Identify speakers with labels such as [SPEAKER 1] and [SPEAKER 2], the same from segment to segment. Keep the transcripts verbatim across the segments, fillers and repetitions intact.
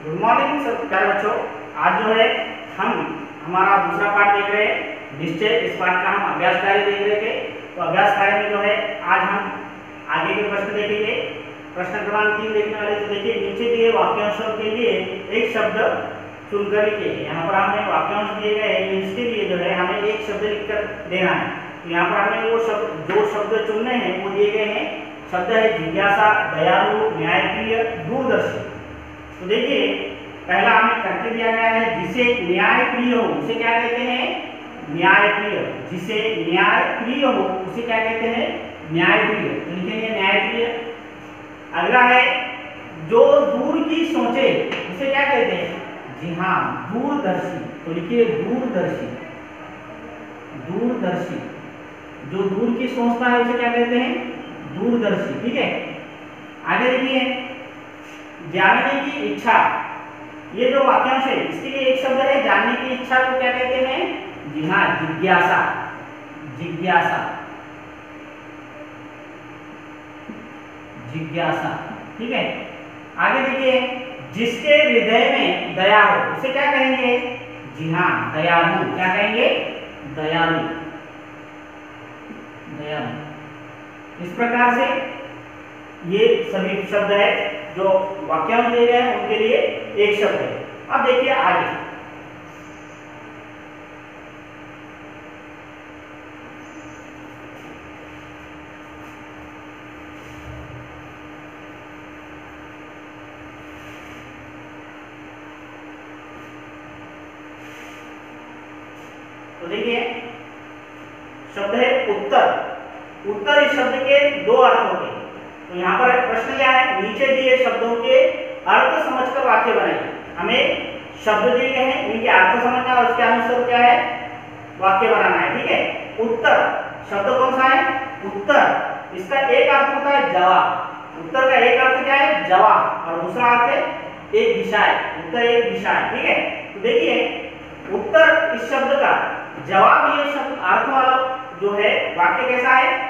[SPEAKER 1] Good morning सब प्यारे बच्चों। आज जो है हम हमारा दूसरा पाठ देख रहे हैं निश्चय। इस पाठ का हम अभ्यास कार्य देख रहे थे। तो अभ्यास कार्य में जो है आज हम आगे के प्रश्न देखेंगे। प्रश्न क्रमांक तीन देखने वाले। तो देखिए, नीचे दिए वाक्यांशों के लिए एक शब्द चुनकर लिखिए। यहाँ पर हमें वाक्यांश दिए गए हैं, इसके लिए जो है हमें एक शब्द लिखकर देना है। तो यहाँ पर हमें वो शब्द जो शब्द चुनने हैं वो दिए गए हैं। शब्द है जिज्ञासा, दयालु, न्यायप्रिय, दूरदर्शी। तो देखिए, पहला हमें करके दिया गया है जिसे न्यायप्रिय हो उसे क्या कहते हैं? न्यायप्रिय। जिसे न्यायप्रिय हो उसे क्या कहते हैं? न्यायप्रिय। तो लिखेंगे न्यायप्रिय। अगला है जो दूर की सोचे उसे क्या कहते हैं? जी हाँ, दूरदर्शी। तो लिखिए दूरदर्शी। दूरदर्शी जो दूर की सोचता है उसे क्या कहते हैं? दूरदर्शी। ठीक है, आगे देखिए, जानने की इच्छा। ये जो वाक्यांश है इसके लिए एक शब्द है जानने की इच्छा को क्या कहते हैं? जी हाँ, जिज्ञासा। जिज्ञासा। जिज्ञासा। ठीक है, आगे देखिए, जिसके हृदय में दया हो उसे क्या कहेंगे? जी हाँ, दयालु। क्या कहेंगे? दयालु। दयालु। इस प्रकार से ये सभी शब्द है जो वाक्यांश दिए गए हैं उनके लिए एक शब्द है। अब देखिए आगे, तो देखिए शब्द है उत्तर। उत्तर इस शब्द के दो अर्थ होते हैं। तो यहाँ पर प्रश्न क्या है? नीचे दिए शब्दों के अर्थ समझकर वाक्य बनाइए। हमें शब्द दिए गए हैं, इनके अर्थ समझना और उसके अनुसार क्या है? वाक्य बनाना है। ठीक है, उत्तर शब्द कौन सा है? उत्तर। इसका एक अर्थ होता है जवाब। उत्तर का एक अर्थ क्या है? जवाब। और दूसरा अर्थ है एक दिशा है। उत्तर एक दिशा है। ठीक है, तो देखिए, उत्तर इस शब्द का जवाब, ये शब्द अर्थ वाला जो है वाक्य कैसा है?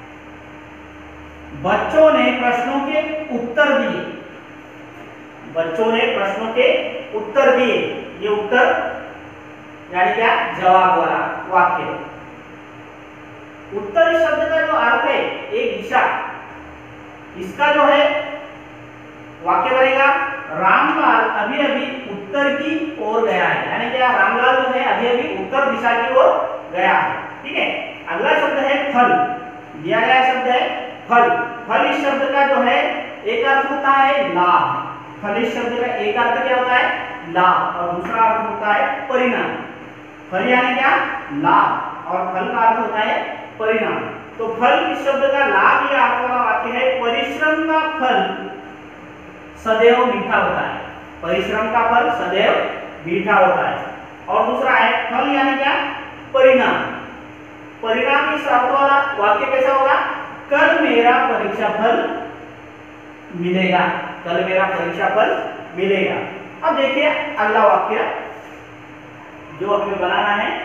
[SPEAKER 1] बच्चों ने प्रश्नों के उत्तर दिए। बच्चों ने प्रश्नों के उत्तर दिए। ये उत्तर यानी क्या? जवाब वाला वाक्य। उत्तर इस शब्द का जो अर्थ है एक दिशा, इसका जो है वाक्य बनेगा रामलाल अभी अभी उत्तर की ओर गया है। यानी क्या? रामलाल जो है अभी अभी उत्तर दिशा की ओर गया है। ठीक है, अगला शब्द है फल। दिया गया शब्द है फल। फल इस शब्द का जो है एक अर्थ होता है लाभ। फल इस शब्द का एक अर्थ क्या होता है? लाभ। और दूसरा अर्थ होता है परिणाम। फल यानी क्या? लाभ। और फल का अर्थ होता है परिणाम। तो फल इस शब्द का लाभ या अर्थ वाला वाक्य है परिश्रम का फल सदैव मीठा होता है। परिश्रम का फल सदैव मीठा होता है। और दूसरा है फल यानी क्या? परिणाम। परिणाम इस अर्थ वाला वाक्य कैसा होगा? कल मेरा परीक्षा फल मिलेगा। कल मेरा परीक्षा फल मिलेगा। अब देखिए अगला वाक्य जो हमें बनाना है।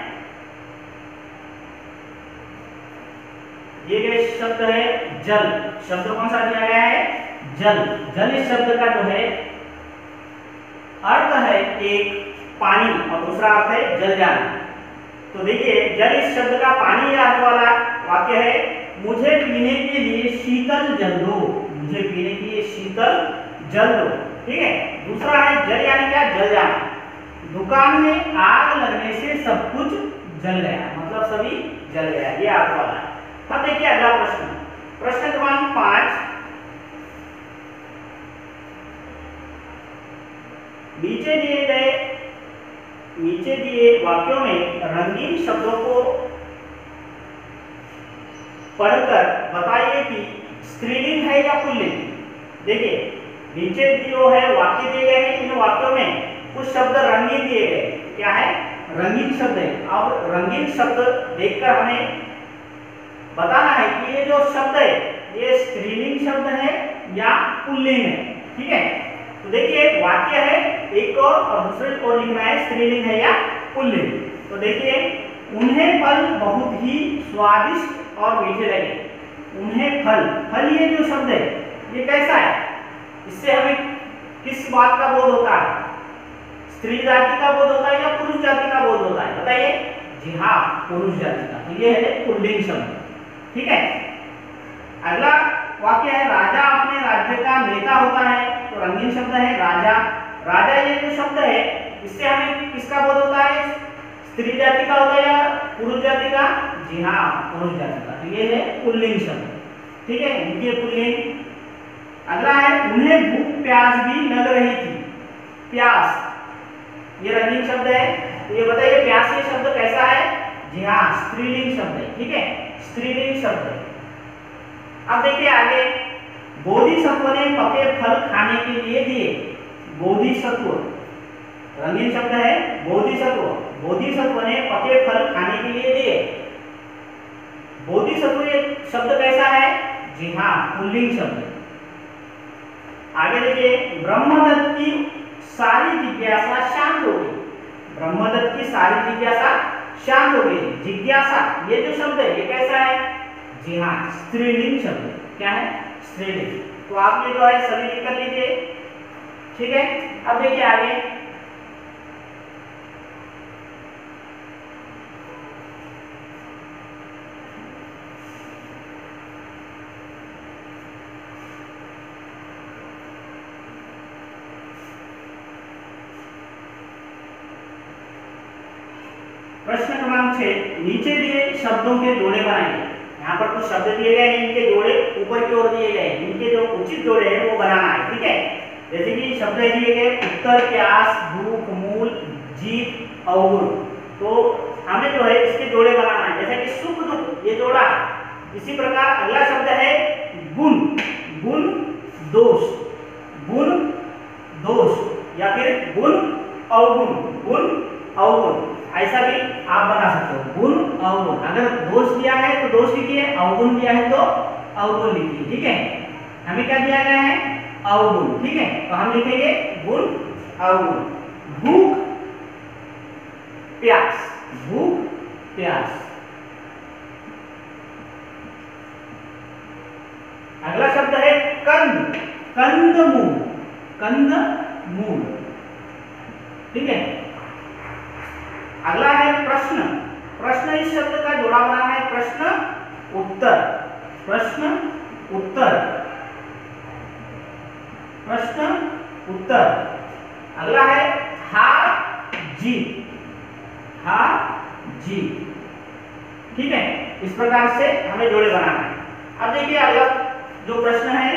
[SPEAKER 1] ये जो शब्द है जल। शब्द कौन सा दिया गया है? जल। जल इस शब्द का जो है अर्थ है एक पानी और दूसरा अर्थ है जल जाना। तो देखिए, जल इस शब्द का पानी या अर्थ वाला वाक्य है मुझे पीने के लिए शीतल जल दो। मुझे पीने के लिए शीतल जल दो। ठीक है, दूसरा है जल यानी क्या? जल जाना। दुकान में आग लगने से सब कुछ जल गया, मतलब सभी जल गया। ये अर्थ वाला है। अब देखिए अगला प्रश्न, प्रश्न क्रमांक पांच। नीचे दिए गए नीचे दिए वाक्यों में रंगीन शब्दों को पढ़कर बताइए कि स्त्रीलिंग है या पुल्लिंग। देखिए, नीचे जो है वाक्य दिए गए हैं, इन वाक्यों में कुछ शब्द रंगीन दिए गए। क्या है? रंगीन शब्द है। अब रंगीन शब्द देखकर हमें बताना है कि ये जो शब्द है ये स्त्रीलिंग शब्द है या पुल्लिंग है। ठीक है, तो देखिए वाक्य है एक और, और दूसरे को लिखना है स्त्रीलिंग है या पुल्लिंग। तो देखिए, उन्हें फल बहुत ही स्वादिष्ट और मीठे लगे। उन्हें फल, फल ये जो शब्द है ये कैसा है? इससे हमें किस बात का बोध होता है? स्त्री जाति का बोध होता है या पुरुष जाति का बोध होता है? बताइए। जी हाँ, पुरुष जाति का। तो ये है पुल्लिंग शब्द। ठीक है। अगला वाक्य है राजा अपने राज्य का नेता होता है। तो रंगीन शब्द है राजा। राजा ये जो शब्द है इससे हमें किसका बोध होता है? स्त्री जाति का होता है या पुरुष जाति का? जी हाँ, पुरुष जाति का। तो ये है पुल्लिंग शब्द। ठीक है, इनके पुल्लिंग। अगला है उन्हें भूख प्यास भी लग रही थी। प्यास ये रंगीन शब्द है। तो ये बताइए प्यास ये शब्द कैसा है? जी हाँ, स्त्रीलिंग शब्द है। ठीक है, स्त्रीलिंग शब्द है। अब देखिए आगे, बोधिसत्व ने पके फल खाने के लिए दिए। बोधिसत्व रंगीन शब्द है। बोधिसत्व बोधिसत्व ने पके फल खाने के लिए दिए। बोधिसत्व ये शब्द कैसा है? जी हाँ, पुल्लिंग शब्द। आगे देखिए, ब्रह्मदत्त की सारी जिज्ञासा शांत हो गई। ब्रह्मदत्त की सारी जिज्ञासा शांत हो गई। जिज्ञासा ये जो शब्द है ये कैसा है? जी हाँ, स्त्रीलिंग शब्द। क्या है? स्त्रीलिंग। तो आप ये जो है सभी लिख कर लीजिए। ठीक है। अब देखिए आगे, प्रश्न क्रमांक छह, नीचे दिए शब्दों के जोड़े बनाइए। यहाँ पर कुछ शब्द दिए गए हैं, इनके जोड़े ऊपर की ओर दिए गए हैं, इनके जो उचित जोड़े हैं वो बनाना है। ठीक है। जैसे कि शब्द दिए गए उत्तर, प्यास, भूख, मूल, जीत, अवगुण। तो हमें जो है इसके जोड़े बनाना है। जैसे कि सुख दुख ये जोड़ा। इसी प्रकार अगला शब्द है गुण। गुण दोष, गुण दोष या फिर गुण अवगुण। गुण अवगुण ऐसा भी आप बना सकते हो। गुण अवगुण, अगर दोष दिया है तो दोष लिखिए, अवगुण दिया है तो अवगुण लिखिए। ठीक है, हमें क्या दिया गया है? अवगुण। ठीक है, तो हम लिखेंगे गुण अवगुण। भूख प्यास, भूख प्यास। अगला शब्द है कंद। कंदमूल, कंदमूल। ठीक है। अगला है प्रश्न। प्रश्न इस शब्द का जोड़ा बना है प्रश्न उत्तर। प्रश्न उत्तर, प्रश्न उत्तर। अगला है हार जीत, हार जीत। ठीक है, इस प्रकार से हमें जोड़े बनाना है। अब देखिए अगला जो प्रश्न है,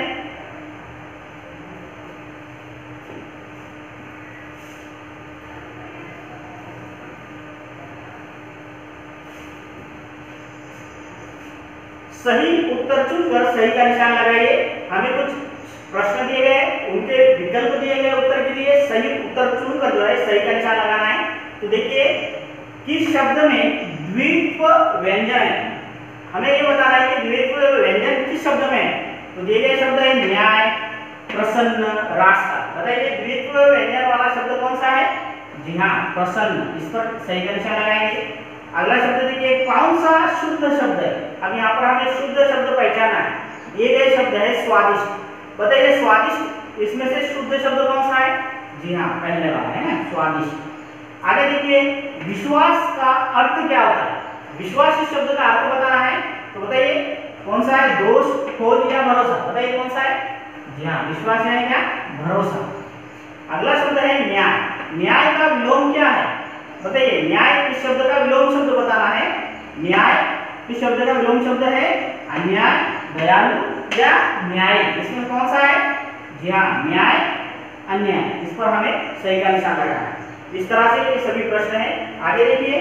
[SPEAKER 1] सही उत्तर चुनकर सही का निशान लगाइए। हमें कुछ प्रश्न दिए गए, उनके विकल्प दिए गए उत्तर के लिए सही उत्तर चुनकर जो है सही का निशान लगाना है। तो देखिए किस शब्द में द्वित्व व्यंजन है, हमें ये बताना है कि द्वित्व व्यंजन किस शब्द में है। तो दिए गए शब्द है न्याय, प्रसन्न, रास्ता। बताइए द्वित्व व्यंजन वाला शब्द कौन सा है? जी हाँ, प्रसन्न। इस पर सही का निशान लगाएंगे। अगला शब्द देखिए कौन सा शुद्ध शब्द है। अब यहाँ पर हमें शुद्ध शब्द पहचाना है। ये गए शब्द है स्वादिष्ट। बताइए स्वादिष्ट इसमें से शुद्ध शब्द कौन सा है? जी हाँ, पहले वाला है ना, स्वादिष्ट। आगे देखिए विश्वास का अर्थ क्या होता है। विश्वास इस शब्द का अर्थ बताना है। तो बताइए कौन सा है? दोष, खोज या भरोसा। बताइए कौन सा है? जी हाँ, विश्वास है क्या? भरोसा। अगला शब्द है न्याय। न्याय का विलोम क्या है? बताइए न्याय किस शब्द का विलोम शब्द बताना है। न्याय किस शब्द का विलोम शब्द है? अन्याय, दयालु या न्याय। इसमें कौन सा है? जी हाँ, न्याय, अन्याय। इस पर हमें सही का निशान लगाना है। इस तरह से ये सभी प्रश्न हैं। आगे देखिए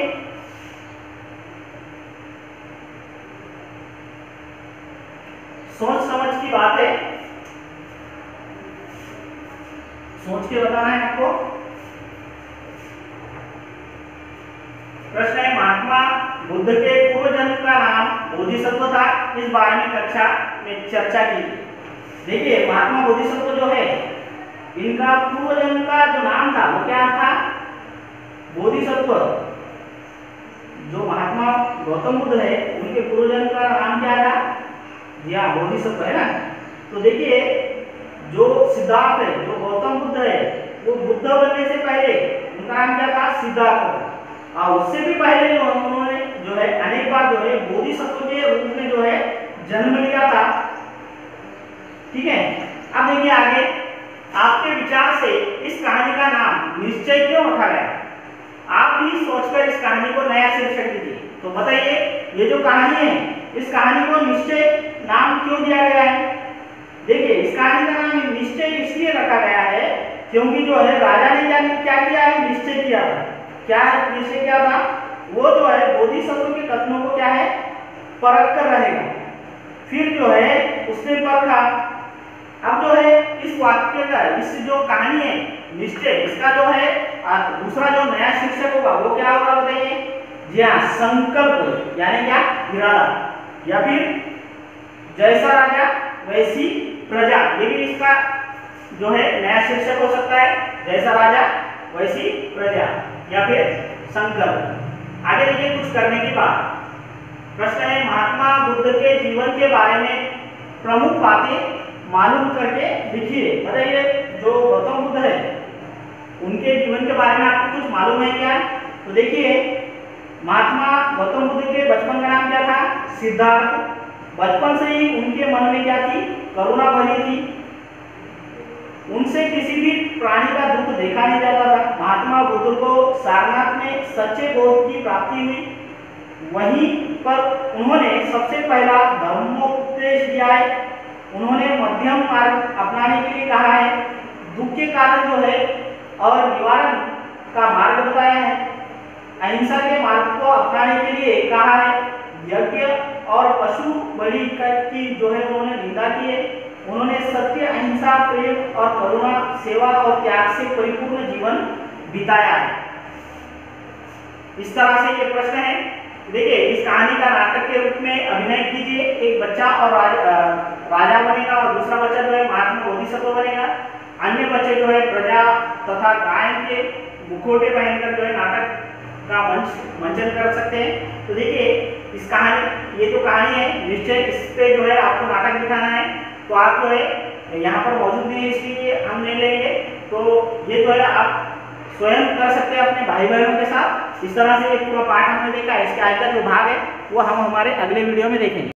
[SPEAKER 1] सोच समझ की बात है, सोच के बताना है आपको। प्रश्न है महात्मा बुद्ध के पूर्व जन्म का नाम बोधिसत्व था। इस बारे में कक्षा में चर्चा की। देखिए महात्मा बोधिसत्व जो है इनका पूर्व जन्म का जो नाम था वो क्या था? बोधिसत्व। जो महात्मा गौतम बुद्ध है उनके पूर्व जन्म का नाम क्या था? जी हाँ, बोधिसत्व है ना। तो देखिए जो सिद्धार्थ है, जो गौतम बुद्ध है, वो बुद्ध बनने से पहले उनका नाम क्या था? सिद्धार्थ। और उससे भी पहले जो उन्होंने जो है अनेक बार जो है बोधिसत्व के रूप में जो है जन्म लिया था। ठीक है, अब देखिए आगे, आपके विचार से इस कहानी का नाम निश्चय क्यों रखा गया? आप भी सोचकर इस कहानी को नया शीर्षक दीजिए। तो बताइए, ये जो कहानी है, इस कहानी को निश्चय नाम क्यों दिया गया है? देखिए, इस कहानी का नाम निश्चय इसलिए रखा गया है क्योंकि जो है राजा ने क्या क्या किया है? निश्चय किया था। क्या निश्चय किया था? वो जो है बोधिसत्व के कथनों को क्या है? परख कर रहेगा। फिर जो है उसने परखा। अब जो है इस वाक्य का, इस जो कहानी है निश्चय, इसका जो है दूसरा जो नया शीर्षक होगा वो क्या होगा बताइए? जी हाँ, संकल्प, यानी क्या? इरादा, या फिर जैसा राजा वैसी प्रजा, ये भी इसका जो है नया शीर्षक हो सकता है। जैसा राजा वैसी प्रजा या फिर संकल्प। आगे देखिए, कुछ करने की बात। प्रश्न है, महात्मा बुद्ध के जीवन के बारे में प्रमुख बातें मालूम करके लिखिए। बताइए, जो गौतम बुद्ध है उनके जीवन के बारे में आपको कुछ मालूम है क्या? तो देखिए, महात्मा गौतम बुद्ध के बचपन का नाम क्या था? सिद्धार्थ। बचपन से ही उनके मन में क्या थी? करुणा भरी थी। उनसे किसी भी प्राणी का दुख देखा नहीं जाता था। महात्मा बुद्ध को सारनाथ में सच्चे बोध की प्राप्ति हुई। वहीं पर उन्होंने सबसे पहला धर्मोपदेश दिया है। उन्होंने मध्यम मार्ग अपनाने के लिए कहा है, दुख के कारण जो है और निवारण का मार्ग बताया है, अहिंसा के मार्ग को अपनाने के लिए कहा है, यज्ञ और पशु बलि की जो है उन्होंने निंदा की है। उन्होंने सत्य, अहिंसा, प्रेम और करुणा, सेवा और त्याग से परिपूर्ण जीवन बिताया है। इस तरह से ये प्रश्न है। देखिए, इस कहानी का नाटक के रूप में अभिनय कीजिए। एक बच्चा और राजा, राजा बनेगा और दूसरा बच्चा जो है महात्मा बोधिसत्व बनेगा। अन्य बच्चे जो है प्रजा तथा गायन के मुखौटे पहनकर जो है नाटक का मंच मंचन कर सकते हैं। तो देखिए, इस कहानी, ये जो कहानी है निश्चय, इस पे जो है आपको नाटक दिखाना है। तो आप जो है यहाँ पर मौजूद नहीं है, इसलिए हम नहीं लेंगे। तो ये जो है आप स्वयं कर सकते हैं अपने भाई बहनों के साथ। इस तरह से एक पूरा पाठ हमने देखा है। इसके आगे का जो भाग है वो हम हमारे अगले वीडियो में देखेंगे।